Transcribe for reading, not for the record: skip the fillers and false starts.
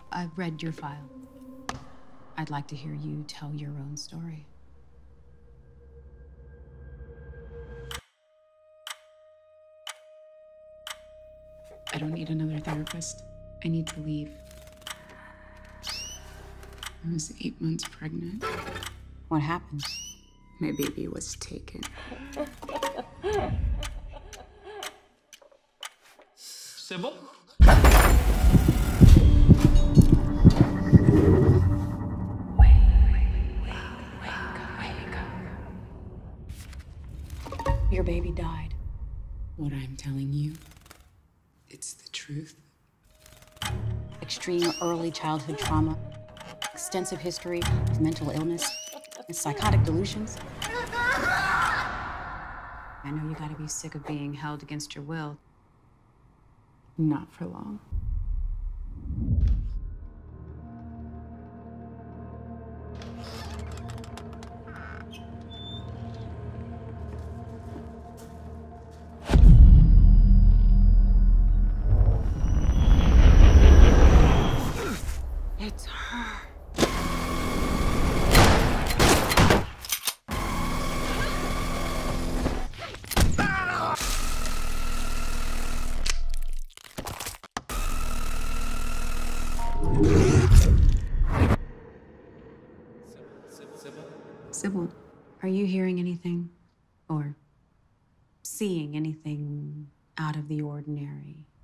I've read your file. I'd like to hear you tell your own story. I don't need another therapist. I need to leave. I was 8 months pregnant. What happened? My baby was taken. Sybil? Your baby died. What I'm telling you, it's the truth. Extreme early childhood trauma, extensive history of mental illness, and psychotic delusions. I know you gotta be sick of being held against your will. Not for long. It's her. Sybil, are you hearing anything? Or seeing anything out of the ordinary?